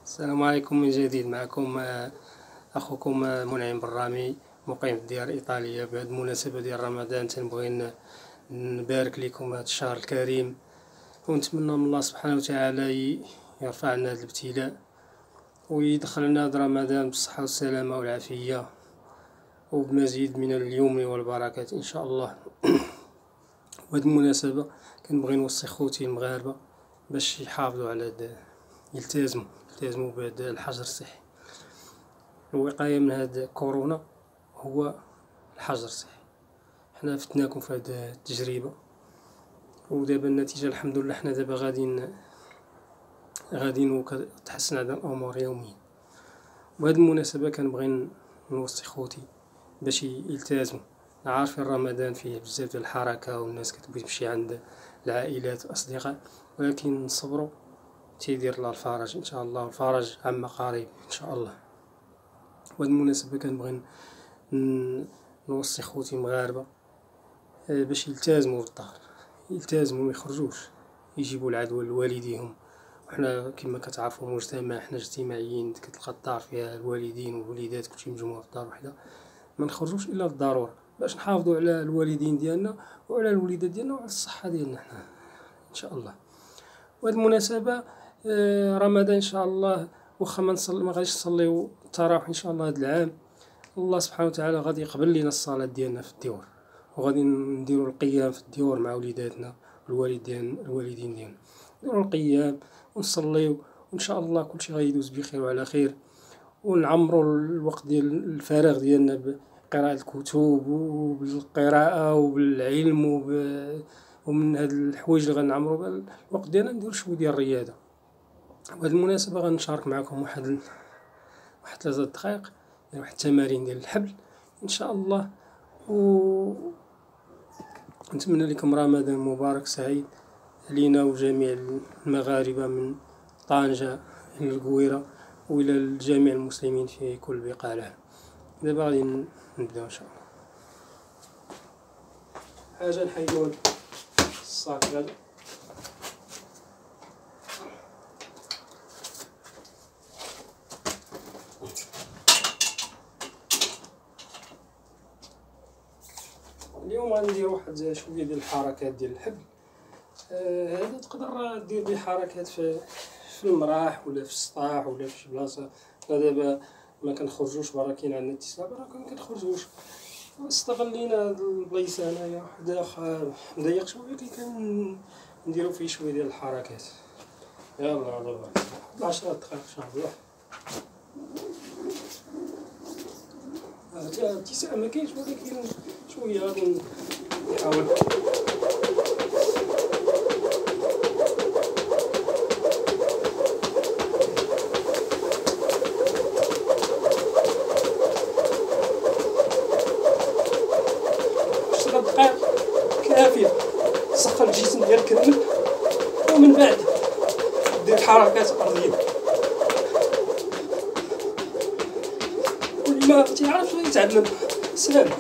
السلام عليكم من جديد. معكم اخوكم منعم برامي مقيم في الديار الايطاليه. بهذه المناسبه ديال رمضان تنبغي نبارك لكم هذا الشهر الكريم، ونتمنى من الله سبحانه وتعالى يرفع عنا هذا الابتلاء ويدخلنا هذا رمضان بالصحه والسلامه والعافيه وبمزيد من اليمن والبركات ان شاء الله. وهذه المناسبه كنبغي نوصي خوتي المغاربه باش يحافظوا على يلتزموا بهذا الحجر الصحي. الوقاية من هذا كورونا هو الحجر الصحي. حنا فتناكم في هذه التجربة ودابا النتيجة الحمد لله. حنا دابا غاديين وكتحسن عندنا الامور يوميا. وبهذه المناسبة كنبغي نوصي خوتي باش يلتزموا. عارفين رمضان فيه بزاف ديال الحركة والناس كتبغي تمشي عند العائلات والاصدقاء، ولكن نصبروا تيدير الله الفرج ان شاء الله، والفرج عما قريب ان شاء الله. وهذه المناسبه كنبغي نوصي خوتي المغاربه باش يلتزموا بالدار، يلتزموا ما يخرجوش يجيبوا العدوى لوالديهم. وحنا كما كتعرفوا مجتمع، حنا اجتماعيين، كتلقى الدار فيها الوالدين والوليدات كلشي مجموع في دار وحده. ما نخرجوش الا للضروره باش نحافظوا على الوالدين ديالنا وعلى الوليدات ديالنا وعلى الصحه ديالنا حنا ان شاء الله. وهذه المناسبه رمضان ان شاء الله، واخا ما غاديش نصليو التراويح ان شاء الله هذا العام، الله سبحانه وتعالى غادي يقبل لنا الصلاه ديالنا في الديور، وغادي نديروا القيام في الديور مع وليداتنا الوالدين ديالنا. نديروا القيام ونصليو وان شاء الله كلشي غيدوز بخير وعلى خير. ونعمروا الوقت ديال الفراغ ديالنا بقراءه الكتب وبالقراءه وبالعلم ومن هاد الحوايج اللي غنعمروا الوقت ديالنا نديروا شويه ديال الرياضه. وهذه المناسبة غنشارك معكم واحد 3 دقائق ديال واحد التمارين ديال الحبل ان شاء الله. نتمنى لكم رمضان مبارك سعيد علينا وجميع المغاربة من طنجة الى القويرة والى جميع المسلمين في كل بقاع العالم. دابا غادي نبداو ان شاء الله. حاجة نحيدو الصاك هذا. اليوم غندير واحد شويه ديال الحركات ديال الحبل. هذا تقدر دير به حركات في المراح ولا في السطاح ولا في شي بلاصه. دابا ما كنخرجوش برا، كاين عندنا اتساع برا ما كنخرجوش، استغلينا هاد البلايصه هنايا حدا مضيق شويه اللي كنديرو فيه شويه ديال الحركات. يلا دابا 10 دقائق ان شاء الله. اتساع ما كاينش ولكن شويه غادي نحاول. دقائق كافيه تسخن الجسم ديالك كامل، ومن بعد دير حركات ارضيه. واللي ما تيعرفش غيتعلم سهل.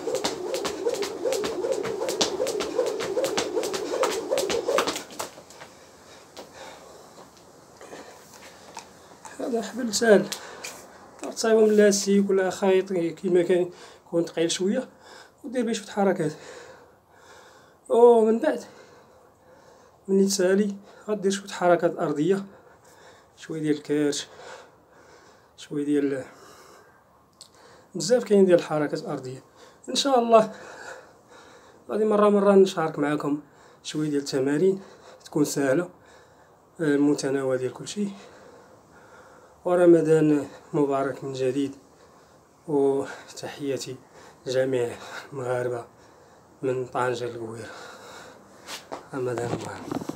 هذا حبل سهل، تصايبو من لاستيك ولا خيط كيما كاين يكون ثقيل شويه ودير بيه شويه حركات. ومن بعد ملي تسالي غدير شويه حركات ارضيه، شويه ديال الكرش، شويه ديال بزاف كاين ديال الحركات الارضيه ان شاء الله. غادي مره نشارك معكم شويه ديال التمارين تكون سهله المتناول ديال كلشي. ورمضان مبارك من جديد، وتحياتي لجميع المغاربه من طنجة للقويرة. رمضان مبارك.